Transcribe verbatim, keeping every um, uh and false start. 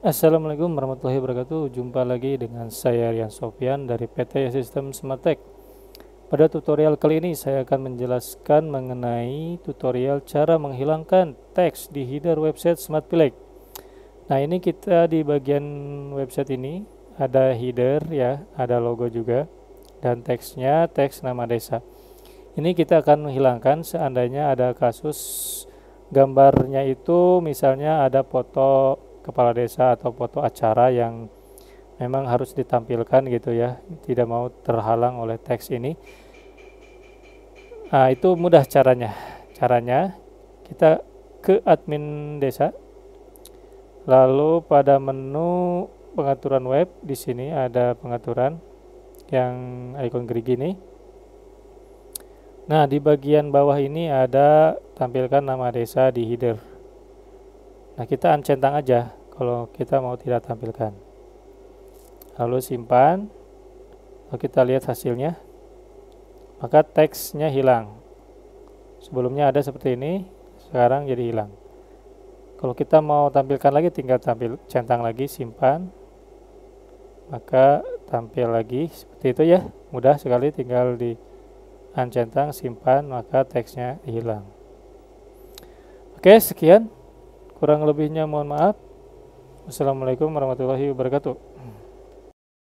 Assalamualaikum warahmatullahi wabarakatuh. Jumpa lagi dengan saya Rian Sofyan dari P T Sistem Smartech. Pada tutorial kali ini saya akan menjelaskan mengenai tutorial cara menghilangkan teks di header website SmartPilek. Nah, ini kita di bagian website ini ada header ya, ada logo juga dan teksnya teks nama desa. Ini kita akan menghilangkan seandainya ada kasus gambarnya itu misalnya ada foto kepala desa atau foto acara yang memang harus ditampilkan gitu ya, tidak mau terhalang oleh teks ini. Nah, itu mudah caranya. Caranya kita ke admin desa, lalu pada menu pengaturan web di sini ada pengaturan yang icon gerigi ini. Nah, di bagian bawah ini ada tampilkan nama desa di header. Nah, kita uncentang aja kalau kita mau tidak tampilkan. Lalu simpan. Lalu kita lihat hasilnya. Maka teksnya hilang. Sebelumnya ada seperti ini, sekarang jadi hilang. Kalau kita mau tampilkan lagi, tinggal tampil centang lagi, simpan. Maka tampil lagi seperti itu ya. Mudah sekali, tinggal di uncentang, simpan, maka teksnya hilang. Oke, sekian. Kurang lebihnya mohon maaf. Wassalamualaikum warahmatullahi wabarakatuh.